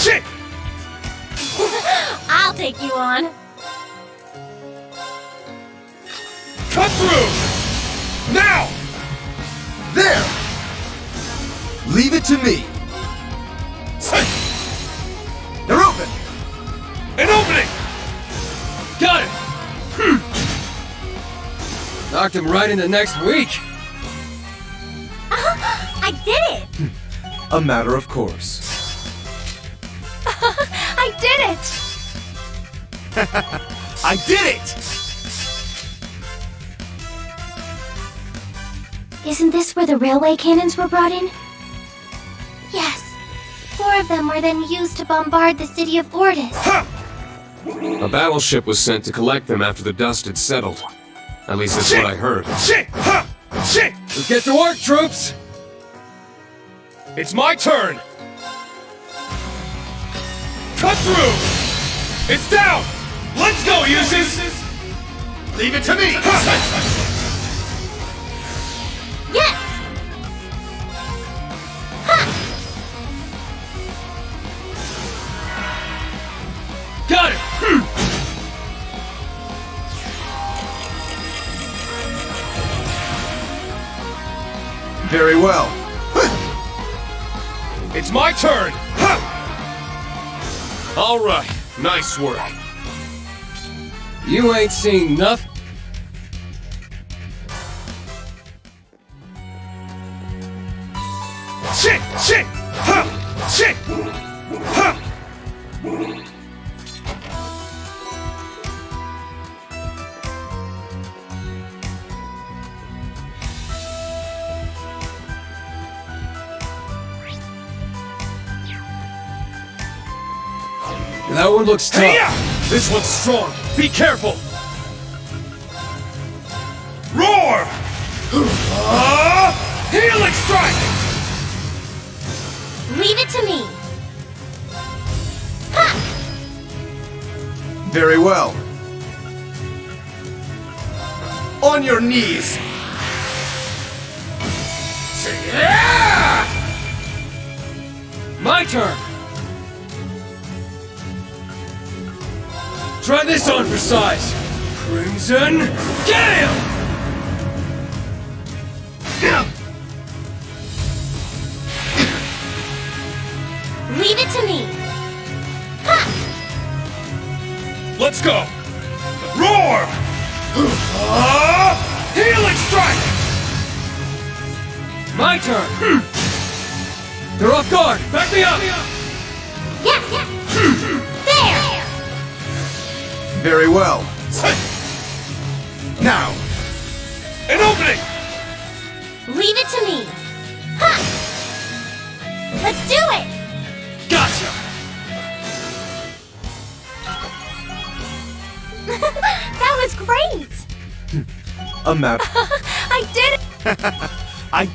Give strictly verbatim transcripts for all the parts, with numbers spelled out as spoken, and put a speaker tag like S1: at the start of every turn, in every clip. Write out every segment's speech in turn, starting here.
S1: Shit!
S2: I'll take you on.
S1: Cut through! Now!
S3: There! Leave it to me. They're open!
S1: An opening!
S4: Got it! Hmm. Knocked him right into next week.
S2: I did it!
S3: A matter of course.
S2: I did it!
S3: I did it!
S2: Isn't this where the railway cannons were brought in? Yes. Four of them were then used to bombard the city of Ordis.
S5: A battleship was sent to collect them after the dust had settled. At least that's
S1: Shit!
S5: what I heard.
S1: Shit! Ha! Shit!
S4: Let's get to work, troops!
S1: It's my turn! Cut through! It's down! Let's go, uses!
S3: Leave it to me!
S2: Yes!
S4: Got it! Hmm.
S3: Very well.
S1: It's my turn! Ha!
S5: All right, nice work.
S4: You ain't seen nothing.
S1: Shit! Shit! Ha! Shit! Ha!
S4: That one looks tough.
S1: Hey-ya! This one's strong. Be careful! Roar! Uh, Helix strike!
S2: Leave it to me! Ha!
S3: Very well. On your knees!
S1: Yeah!
S4: My turn! Try this on for size! Crimson Gale!
S2: Leave it to me! Ha!
S1: Let's go! Roar! Uh, Helix strike!
S4: My turn! Hmm. They're off guard! Back me up!
S2: Yes! Yes! There!
S3: Very well. Now!
S1: An opening!
S2: Leave it to me! Ha! Let's do it!
S1: Gotcha!
S2: That was great!
S3: A map.
S2: I did it!
S3: I...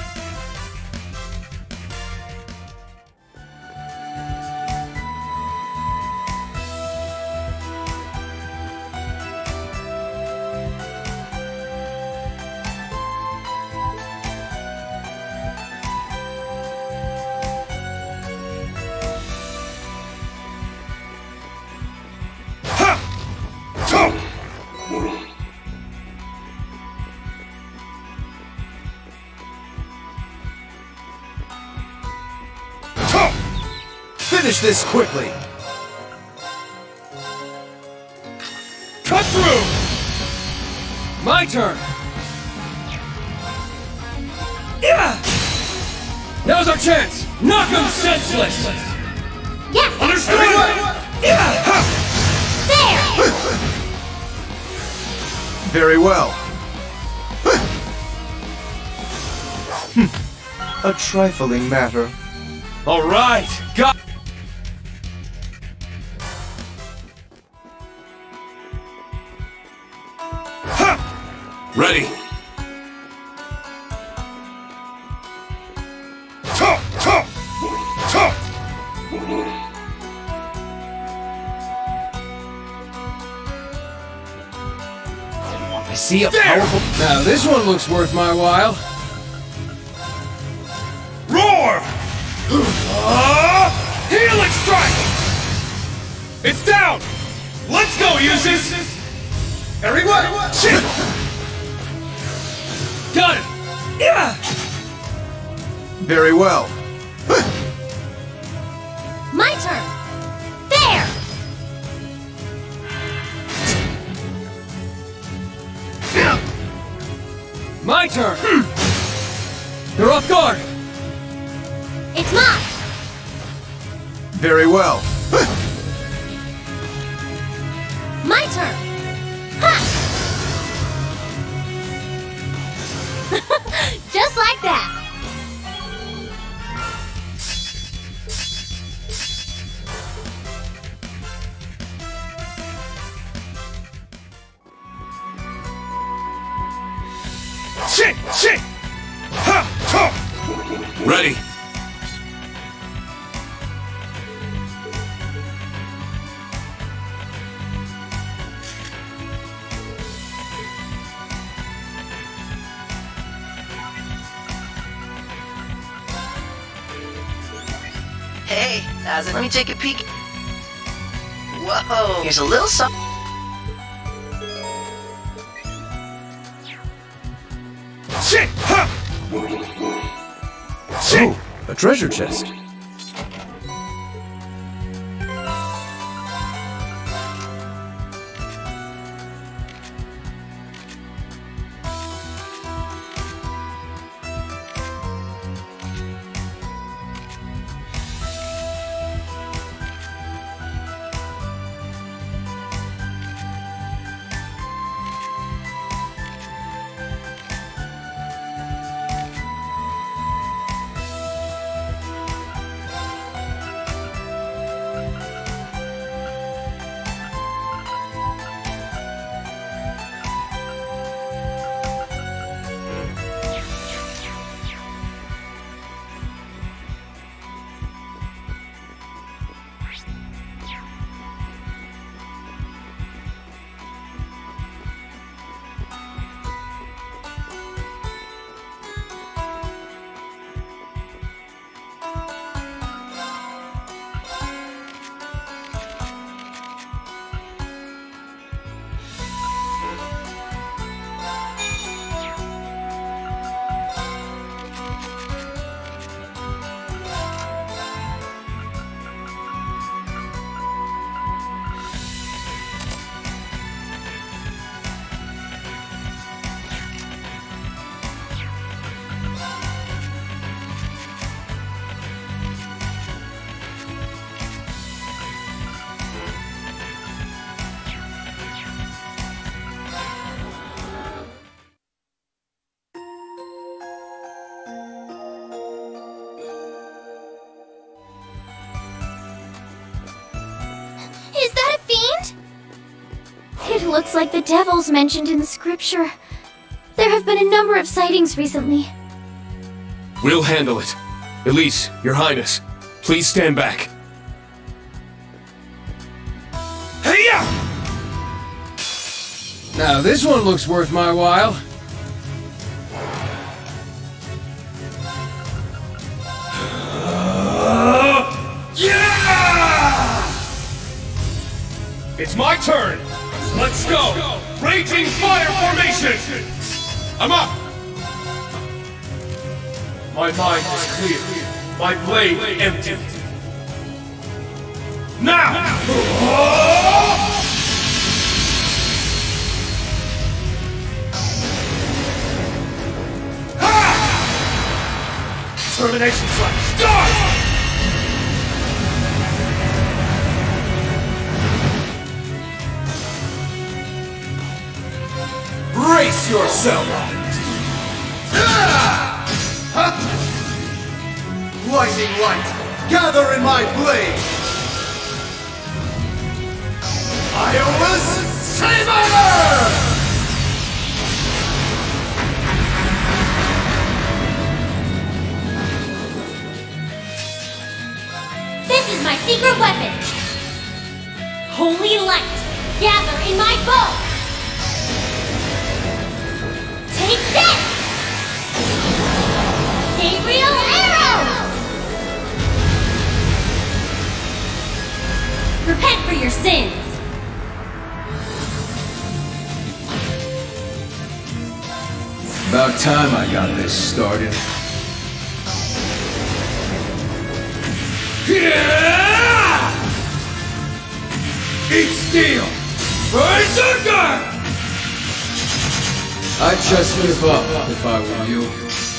S3: Finish this quickly!
S1: Cut through!
S4: My turn! Yeah! Now's our chance! Knock him senseless!
S2: Yes!
S1: Understood! Yeah! Ha!
S2: There!
S3: Very well. A trifling matter.
S1: All right, got. Ha!
S5: Ready.
S1: Top, top, top.
S4: I see a
S1: There!
S4: powerful... Now this one looks worth my while.
S1: Roar! Uh, Helix Let's strike! It's down! Let's go, Uses! Everyone! Shit!
S4: Got it! Yeah!
S3: Very well.
S2: My turn! There!
S4: My turn! They're off guard!
S2: It's mine!
S3: Very well.
S2: My turn! Ha! Just like that!
S1: Shit! Shit! Ha! Ha!
S5: Ready.
S6: Hey, how's it? Let me take a peek. Whoa, here's a little something.
S1: Shit! Ha! Shit!
S3: Oh, a treasure chest.
S2: Is that a fiend? It looks like the devils mentioned in scripture. There have been a number of sightings recently.
S5: We'll handle it. Elise, Your Highness, please stand back.
S1: Hey-ya!
S4: Now this one looks worth my while.
S1: Yeah! It's my turn! Let's go! Raging Fire Formation! I'm up! My mind is clear. My blade empty. Now! Ha! Termination Slash! Start!
S3: Brace yourself! Lightning light, gather in my blade! Iowa's Saber!
S2: This is my secret weapon! Holy light, gather in my bow! Take this! Gabriel Arrow! repent for your sins!
S3: About time I got this started.
S1: Yeah! Eat steel! Berserker!
S3: I'd just give up if I were you.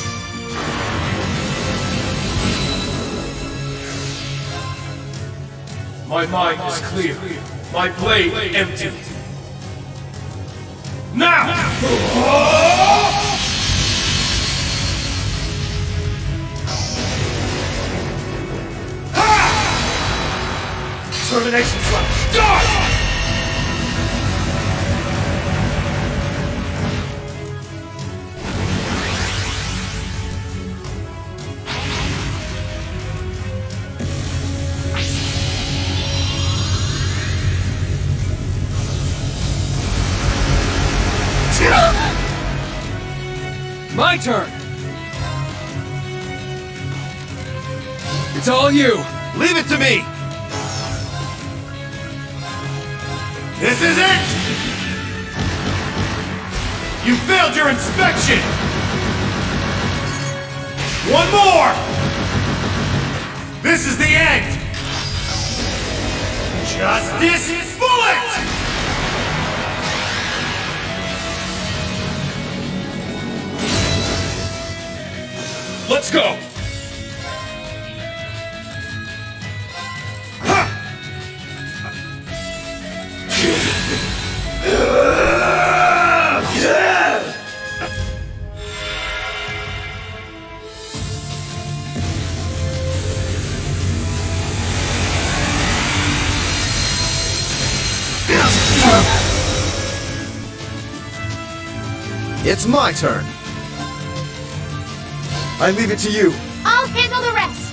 S1: My mind is clear. My blade empty. Now! Ha! Termination slash. Die!
S4: My turn! It's all you!
S1: Leave it to me! This is it! You failed your inspection! One more! This is the end! Justice Bullet! Let's go!
S3: It's my turn. I leave it to you.
S2: I'll handle the rest!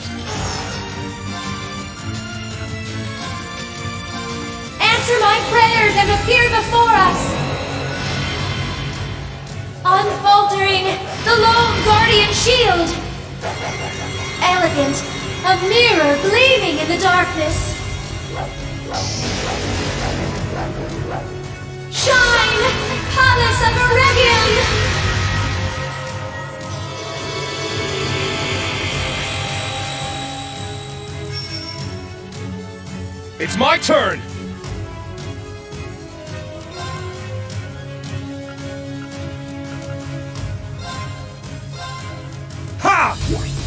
S2: Answer my prayers and appear before us! Unfaltering, the lone guardian shield! Elegant, a mirror gleaming in the darkness! Shine, Palace of Eregion!
S1: It's my turn! Ha!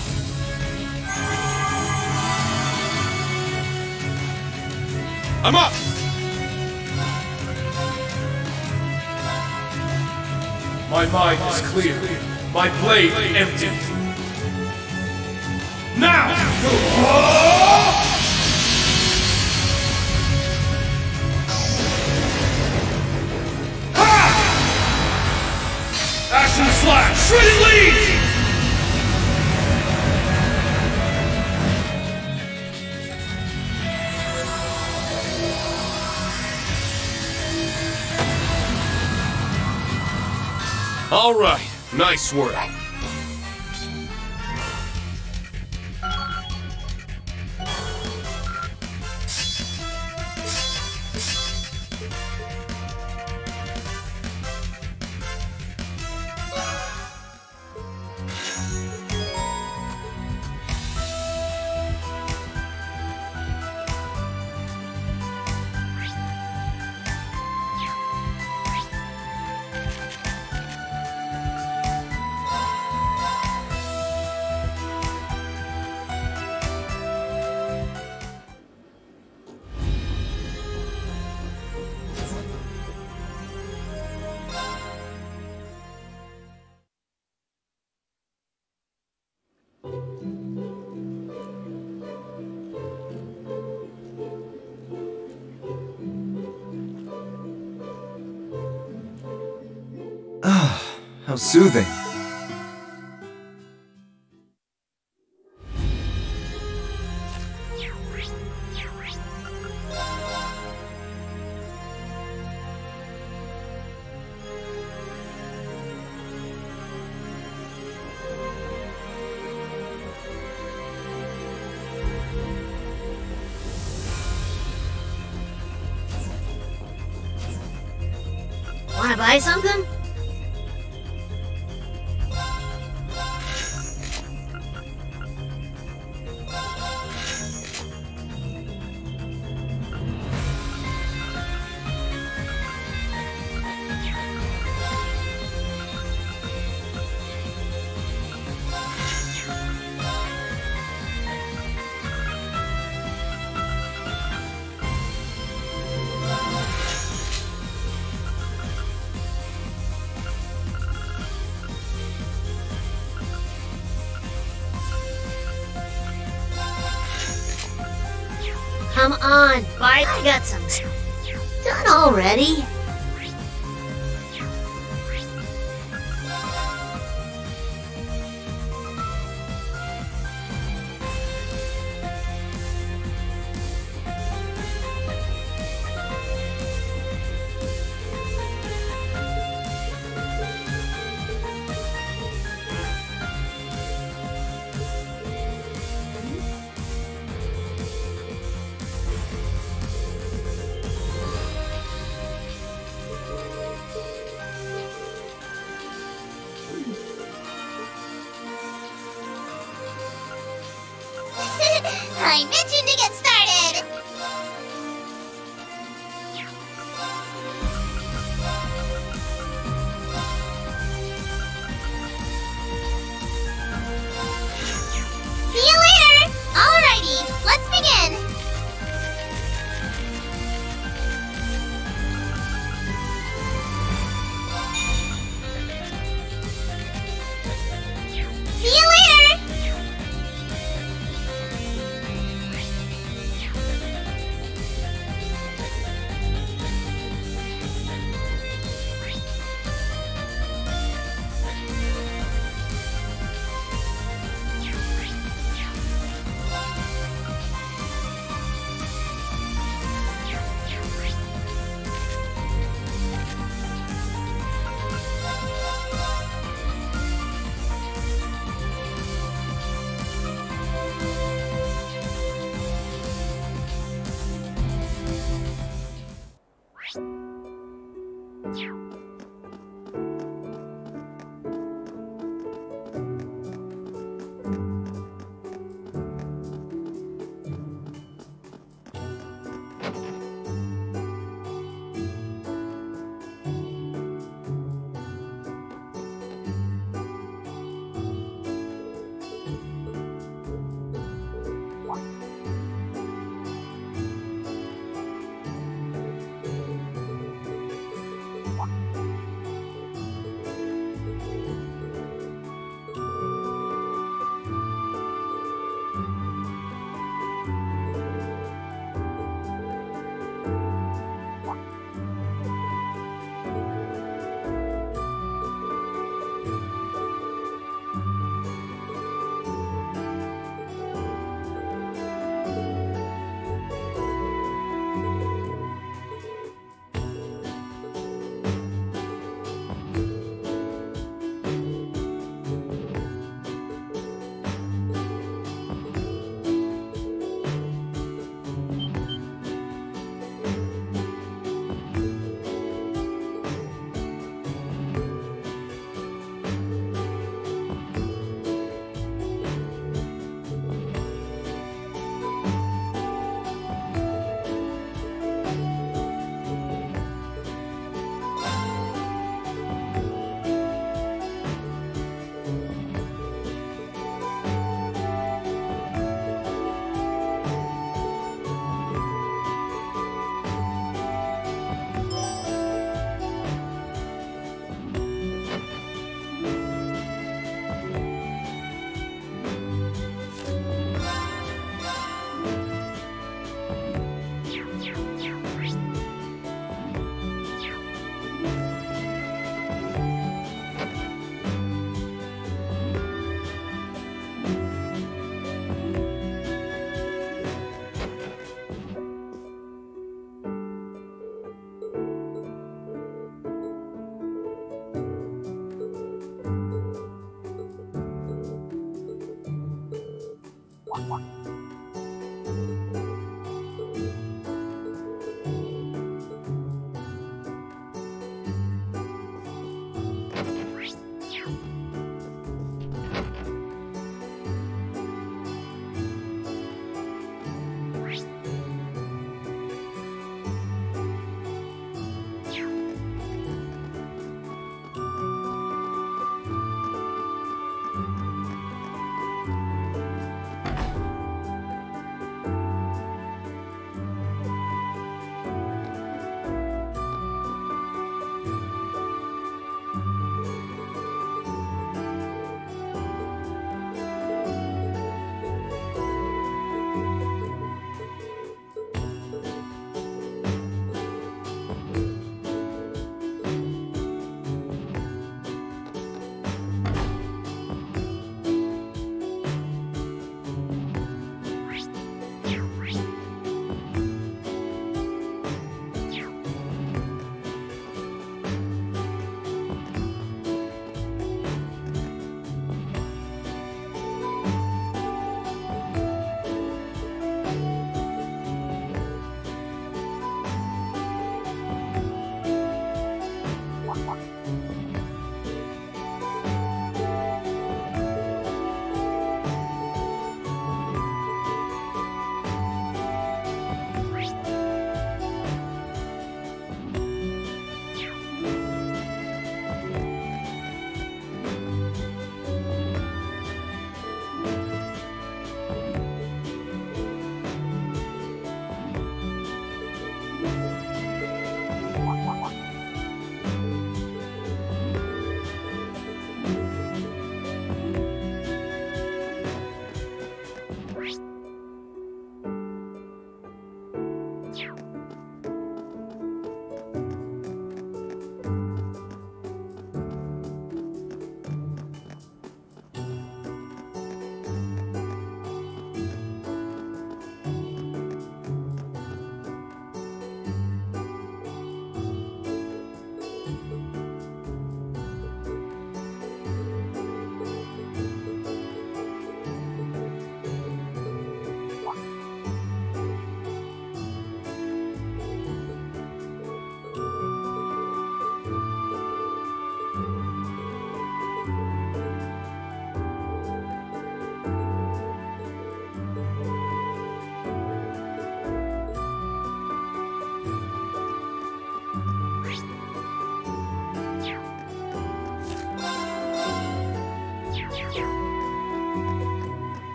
S1: I'm up! My mind is clear. My blade empty. Now! Action slash! Shredded lead! All right, nice work.
S3: How soothing.
S2: I buy something? Come on, Bart, I got some. Done already? I'm itching to get started! See you later! Alrighty, let's begin! See you later!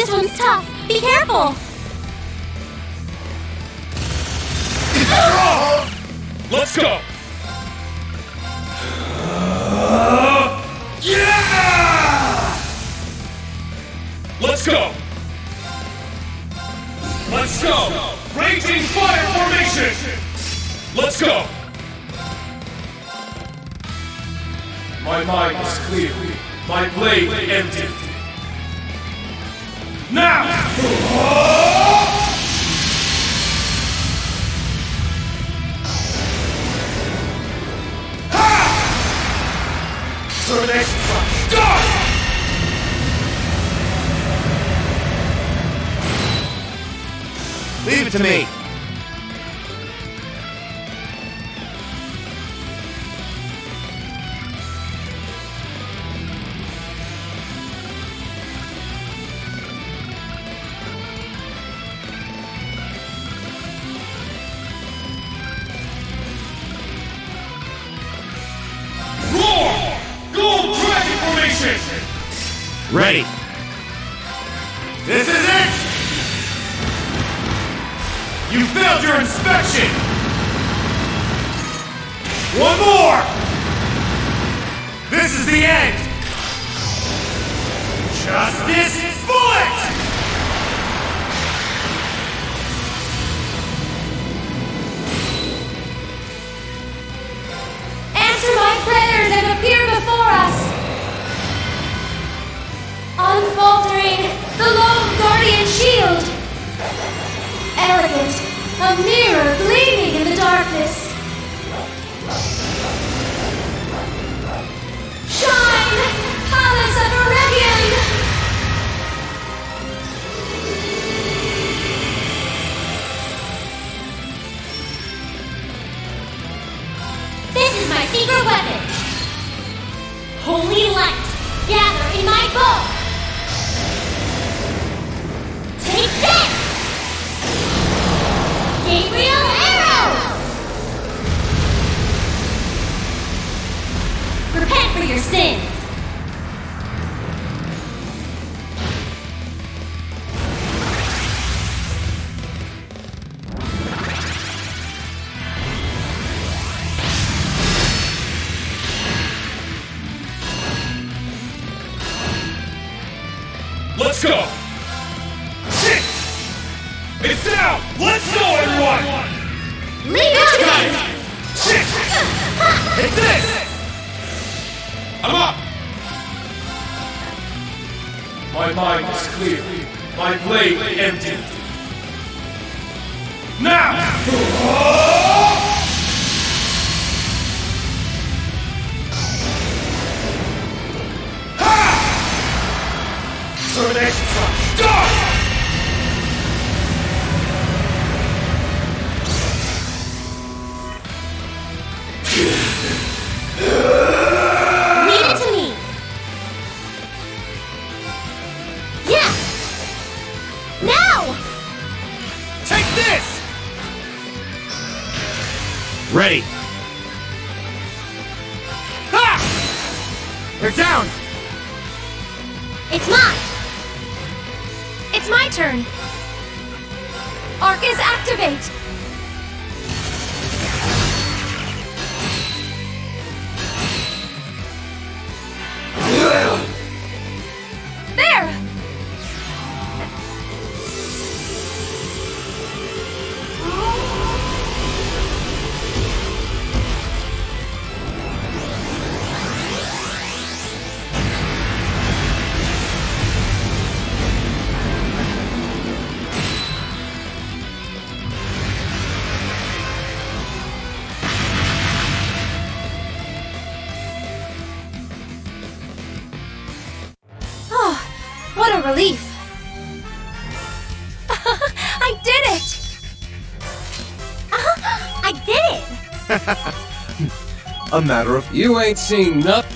S2: This one's tough. Be careful!
S1: Let's go! Yeah! Let's go! Let's go! Raging fire formation! Let's go! My mind is clear. My blade empty. Now! Termination flash! Die!
S3: Leave it to me.
S1: Roar! Gold Dragon Formation!
S3: Ready. This is it! You failed your inspection! One more! This is the end! Justice Bullet!
S2: Answer my prayers and appear before us! Unfaltering, the lone guardian shield! Elegant, a mirror gleaming in the darkness! Shine, Palace of Aurelion! This is my secret weapon! Holy light, gather in my bow! Take this! Gabriel Arrow! Repent for your sins!
S1: Let's go! Shit! It's down! Let's go, everyone!
S2: Leave it to me!
S1: Shit! Hit this! I'm up! My mind is clear. My blade empty. Now! Termination flash! Die!
S2: Leave it to me! Yeah! Now!
S3: Take this! Ready. Ha! They're down!
S2: It's mine! It's my turn! Arcus activate! There! Oh, what a relief! I did it! I did it!
S3: A matter of...
S5: You ain't seen nothing.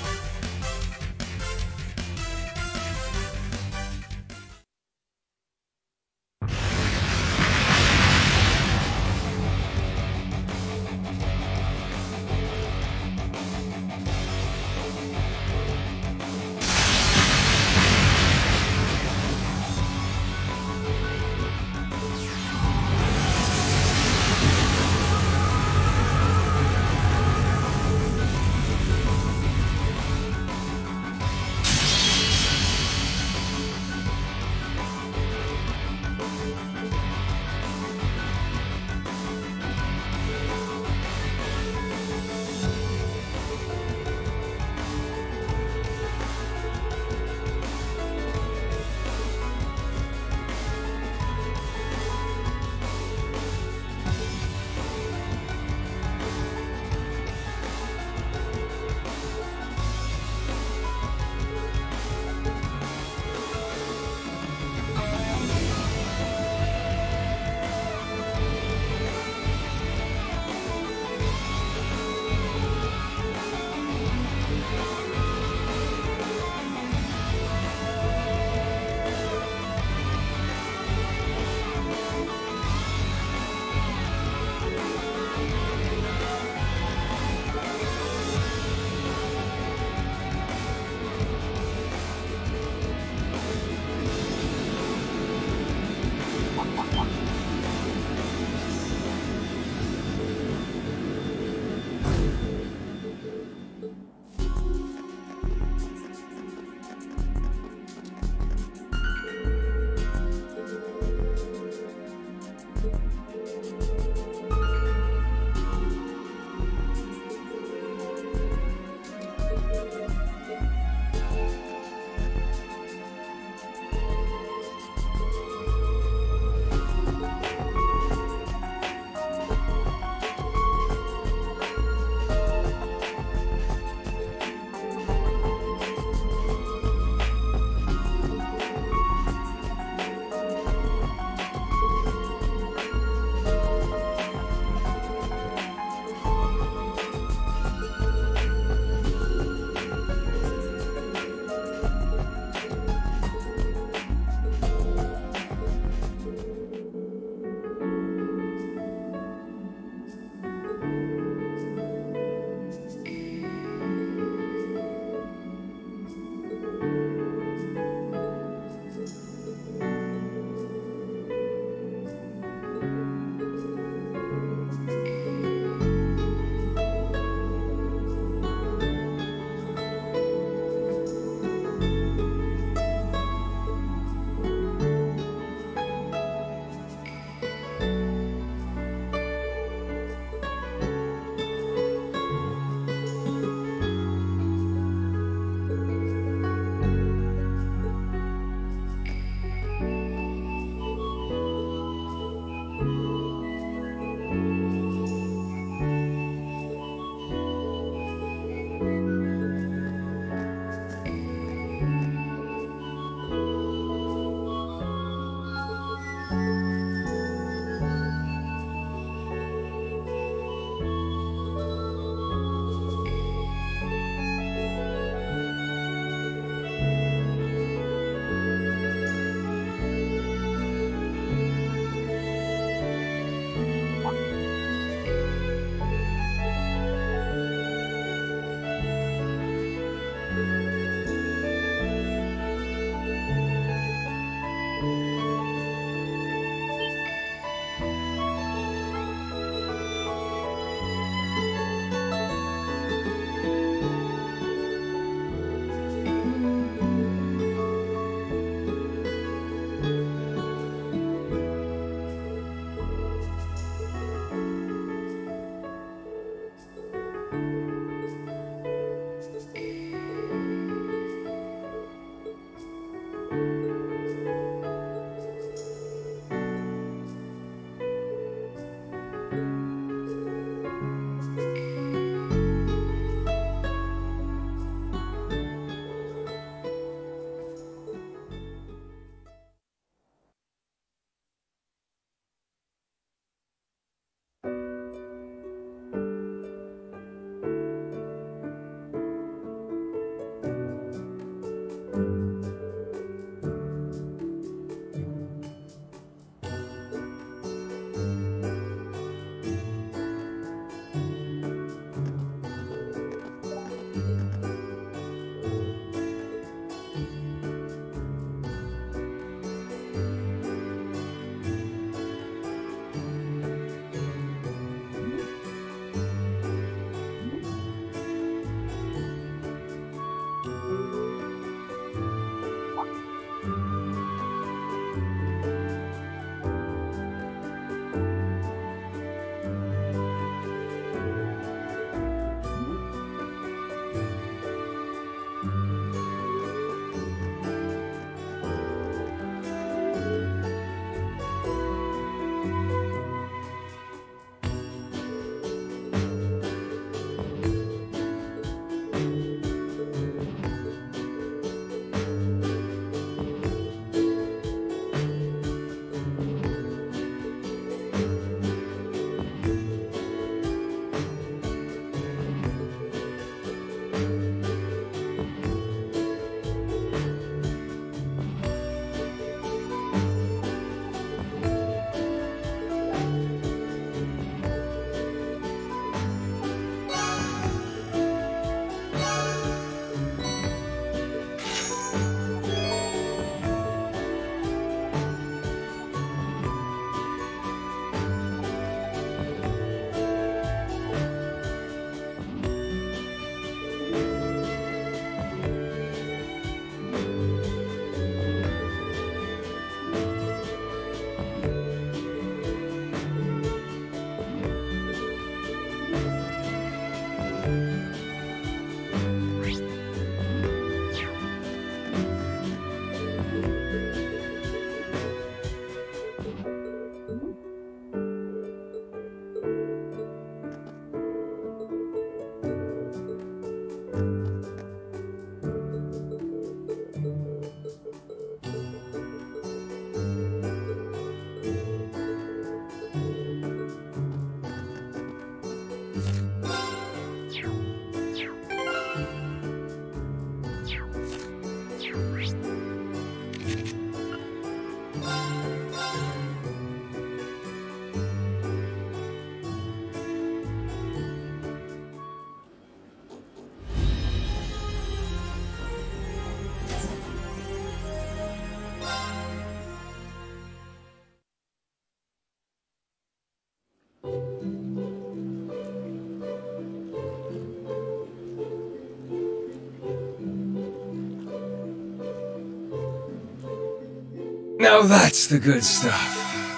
S4: Now that's the good stuff.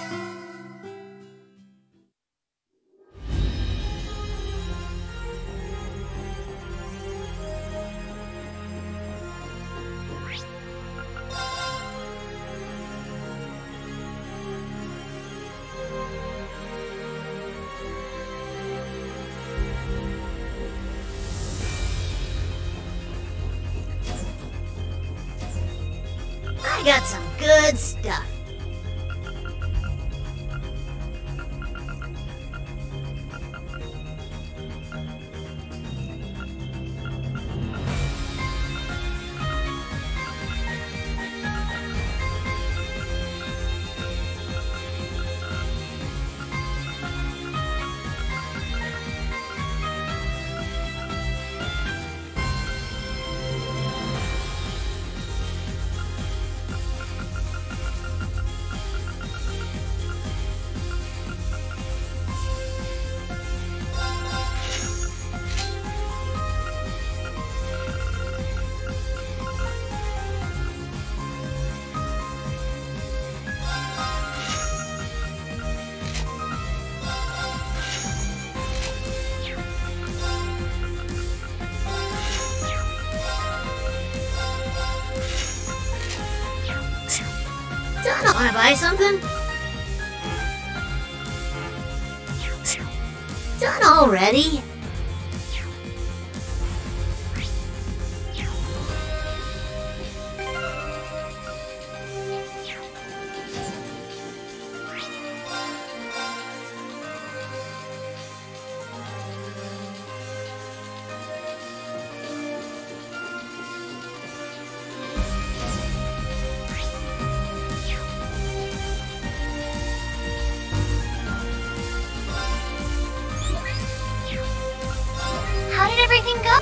S7: I got some good stuff. Donna, wanna buy something? Done already?
S2: How did everything go?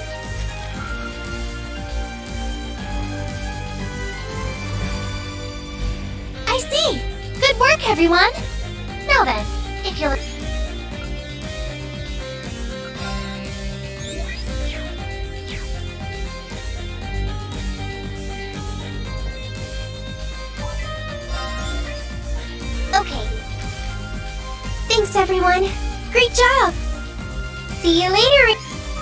S2: I see! Good work, everyone! Now then, if you'll... Okay. Thanks, everyone! Great job! See you later!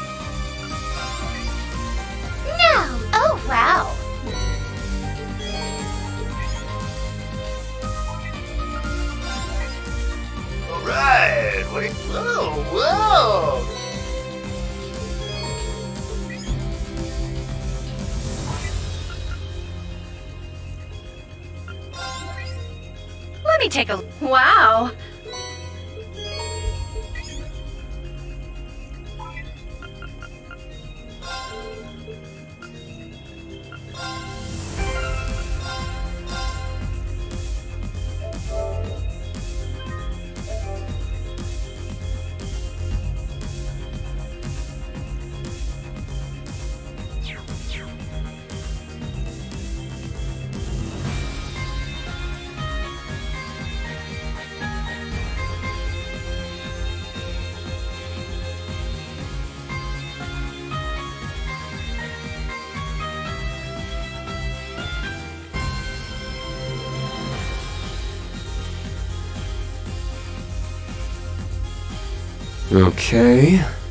S2: Now! Oh, wow!
S3: Alright, wait, whoa, whoa!
S6: Let me take a... Wow!
S5: Okay.